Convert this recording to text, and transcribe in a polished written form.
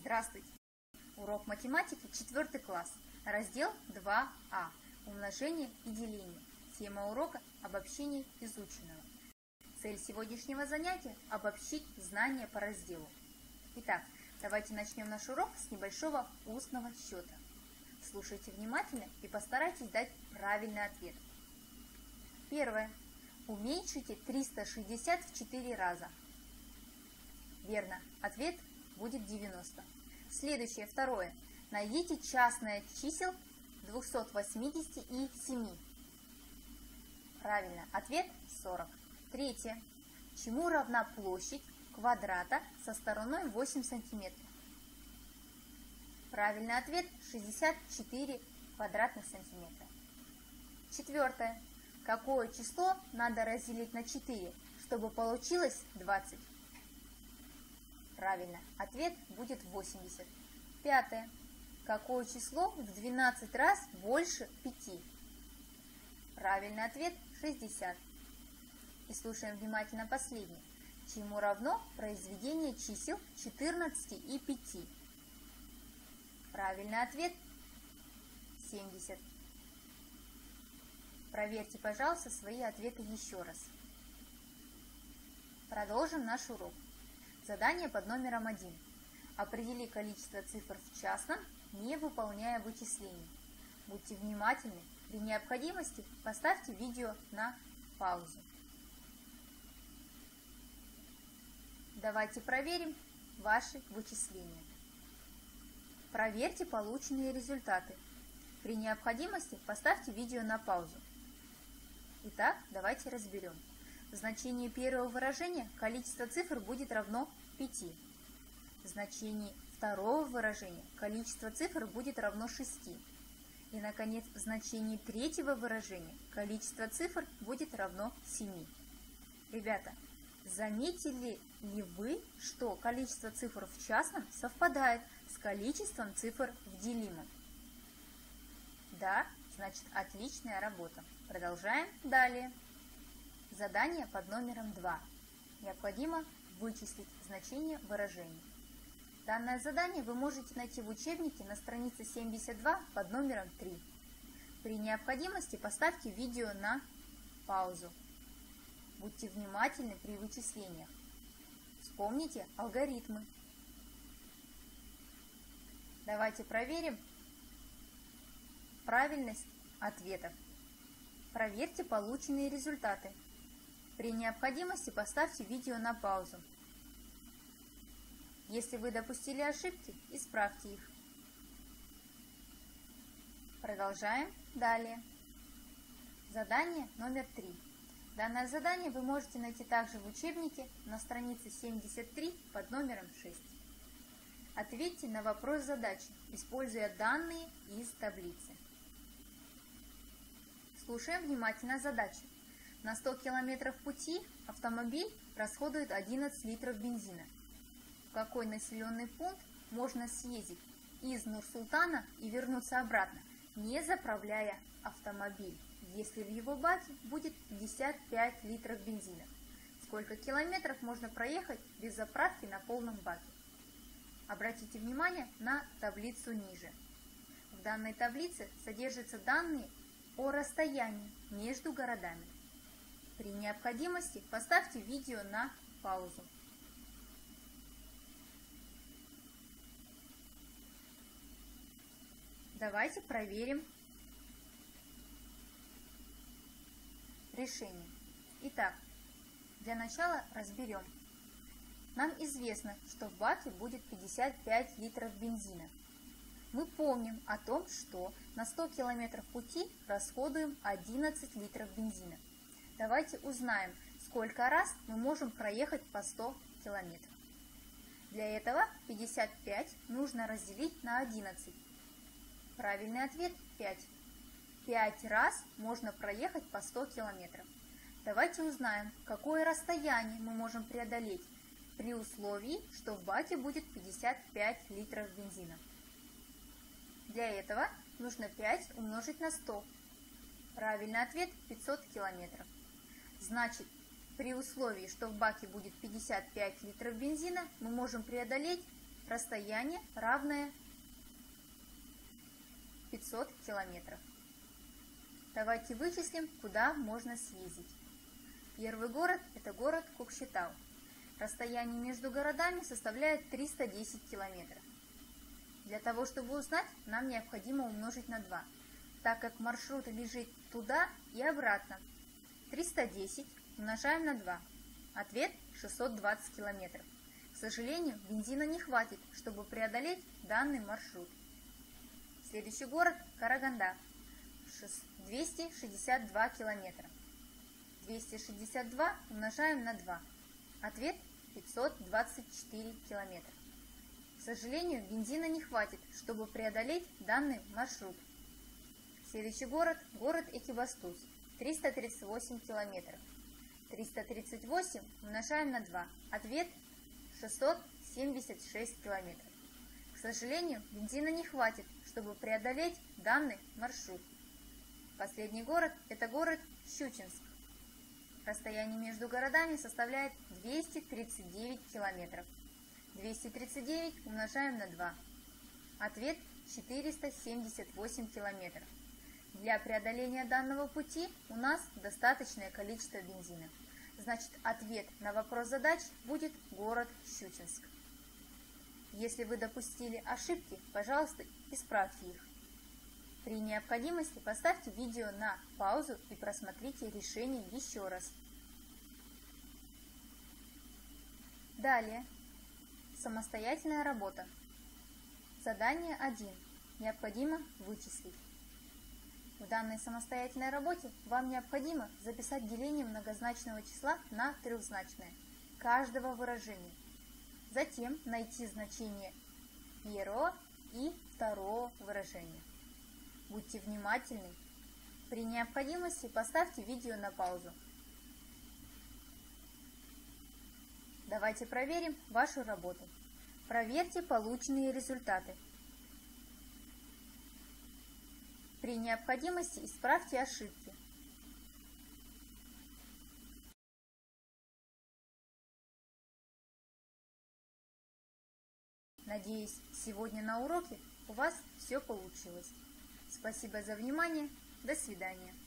Здравствуйте! Урок математики, 4 класс, раздел 2А. Умножение и деление. Тема урока – обобщение изученного. Цель сегодняшнего занятия – обобщить знания по разделу. Итак, давайте начнем наш урок с небольшого устного счета. Слушайте внимательно и постарайтесь дать правильный ответ. Первое. Уменьшите 360 в 4 раза. Верно. Ответ будет 90. Следующее, второе. Найдите частное чисел 287. Правильно. Ответ 40. Третье. Чему равна площадь квадрата со стороной 8 см? Правильный ответ 64 квадратных сантиметра. Четвертое. Какое число надо разделить на 4, чтобы получилось 20? Правильно. Ответ будет 80. Пятое. Какое число в 12 раз больше 5? Правильный ответ 60. И слушаем внимательно последнее. Чему равно произведение чисел 14 и 5? Правильный ответ 70. Проверьте, пожалуйста, свои ответы еще раз. Продолжим наш урок. Задание под номером 1. Определи количество цифр в частном, не выполняя вычислений. Будьте внимательны. При необходимости поставьте видео на паузу. Давайте проверим ваши вычисления. Проверьте полученные результаты. При необходимости поставьте видео на паузу. Итак, давайте разберем. В значении первого выражения количество цифр будет равно 5. В значении второго выражения количество цифр будет равно 6. И, наконец, в значении третьего выражения количество цифр будет равно 7. Ребята, заметили ли вы, что количество цифр в частном совпадает с количеством цифр в делимом? Да, значит, отличная работа. Продолжаем далее. Задание под номером 2. Необходимо вычислить значение выражений. Данное задание вы можете найти в учебнике на странице 72 под номером 3. При необходимости поставьте видео на паузу. Будьте внимательны при вычислениях. Вспомните алгоритмы. Давайте проверим правильность ответов. Проверьте полученные результаты. При необходимости поставьте видео на паузу. Если вы допустили ошибки, исправьте их. Продолжаем далее. Задание номер 3. Данное задание вы можете найти также в учебнике на странице 73 под номером 6. Ответьте на вопрос задачи, используя данные из таблицы. Слушаем внимательно задачу. На 100 километров пути автомобиль расходует 11 литров бензина. В какой населенный пункт можно съездить из Нур-Султана и вернуться обратно, не заправляя автомобиль, если в его баке будет 55 литров бензина? Сколько километров можно проехать без заправки на полном баке? Обратите внимание на таблицу ниже. В данной таблице содержатся данные о расстоянии между городами. При необходимости поставьте видео на паузу. Давайте проверим решение. Итак, для начала разберем. Нам известно, что в баке будет 55 литров бензина. Мы помним о том, что на 100 километров пути расходуем 11 литров бензина. Давайте узнаем, сколько раз мы можем проехать по 100 километров. Для этого 55 нужно разделить на 11. Правильный ответ 5. 5 раз можно проехать по 100 километров. Давайте узнаем, какое расстояние мы можем преодолеть при условии, что в баке будет 55 литров бензина. Для этого нужно 5 умножить на 100. Правильный ответ 500 километров. Значит, при условии, что в баке будет 55 литров бензина, мы можем преодолеть расстояние, равное 500 километров. Давайте вычислим, куда можно съездить. Первый город – это город Кокшетау. Расстояние между городами составляет 310 километров. Для того, чтобы узнать, нам необходимо умножить на 2, так как маршрут лежит туда и обратно. 310 умножаем на 2. Ответ – 620 километров. К сожалению, бензина не хватит, чтобы преодолеть данный маршрут. Следующий город – Караганда. 262 километра. 262 умножаем на 2. Ответ – 524 километра. К сожалению, бензина не хватит, чтобы преодолеть данный маршрут. Следующий город – город Экибастуз. 338 километров. 338 умножаем на 2. Ответ – 676 километров. К сожалению, бензина не хватит, чтобы преодолеть данный маршрут. Последний город – это город Щучинск. Расстояние между городами составляет 239 километров. 239 умножаем на 2. Ответ – 478 километров. Для преодоления данного пути у нас достаточное количество бензина. Значит, ответ на вопрос задач будет город Щучинск. Если вы допустили ошибки, пожалуйста, исправьте их. При необходимости поставьте видео на паузу и просмотрите решение еще раз. Далее. Самостоятельная работа. Задание 1. Необходимо вычислить. В данной самостоятельной работе вам необходимо записать деление многозначного числа на трехзначное каждого выражения. Затем найти значение первого и второго выражения. Будьте внимательны. При необходимости поставьте видео на паузу. Давайте проверим вашу работу. Проверьте полученные результаты. При необходимости исправьте ошибки. Надеюсь, сегодня на уроке у вас все получилось. Спасибо за внимание. До свидания.